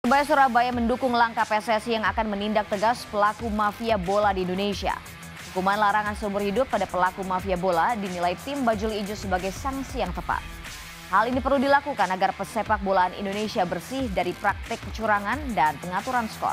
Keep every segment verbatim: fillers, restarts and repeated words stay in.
Persebaya Surabaya mendukung langkah P S S I yang akan menindak tegas pelaku mafia bola di Indonesia. Hukuman larangan seumur hidup pada pelaku mafia bola dinilai tim Bajul Ijo sebagai sanksi yang tepat. Hal ini perlu dilakukan agar pesepak bolaan Indonesia bersih dari praktik kecurangan dan pengaturan skor.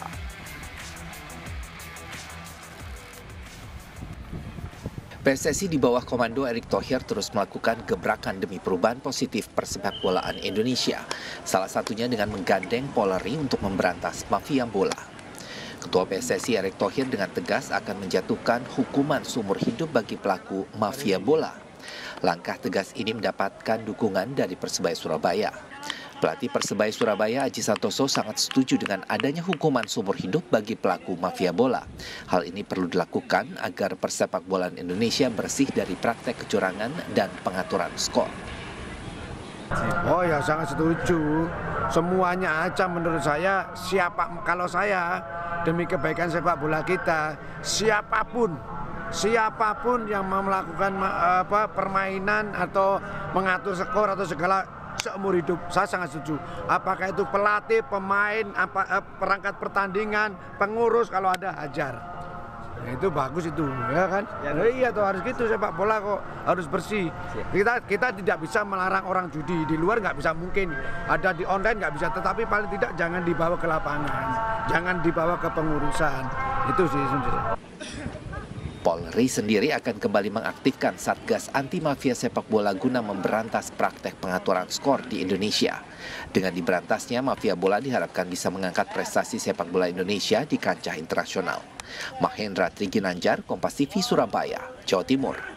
P S S I di bawah komando Erick Thohir terus melakukan gebrakan demi perubahan positif persepak bolaan Indonesia. Salah satunya dengan menggandeng Polri untuk memberantas mafia bola. Ketua P S S I Erick Thohir dengan tegas akan menjatuhkan hukuman seumur hidup bagi pelaku mafia bola. Langkah tegas ini mendapatkan dukungan dari Persebaya Surabaya. Pelatih Persebaya Surabaya Aji Santoso sangat setuju dengan adanya hukuman seumur hidup bagi pelaku mafia bola. Hal ini perlu dilakukan agar persepak bolaan Indonesia bersih dari praktek kecurangan dan pengaturan skor. Oh ya, sangat setuju. Semuanya aja menurut saya, siapa kalau saya demi kebaikan sepak bola kita, siapapun siapapun yang mau melakukan apa permainan atau mengatur skor atau segala seumur hidup, saya sangat setuju. Apakah itu pelatih, pemain, apa perangkat pertandingan, pengurus, kalau ada hajar. Nah, itu bagus itu, ya kan? Ya, nah, iya tuh harus gitu, sepak bola kok harus bersih. Kita kita tidak bisa melarang orang judi, di luar nggak bisa mungkin. Ada di online nggak bisa, tetapi paling tidak jangan dibawa ke lapangan, jangan dibawa ke pengurusan. Itu sih sebenarnya. Polri sendiri akan kembali mengaktifkan Satgas Anti Mafia Sepak Bola guna memberantas praktek pengaturan skor di Indonesia. Dengan diberantasnya, mafia bola diharapkan bisa mengangkat prestasi sepak bola Indonesia di kancah internasional. Mahendra Triginanjar, Kompas T V, Surabaya, Jawa Timur.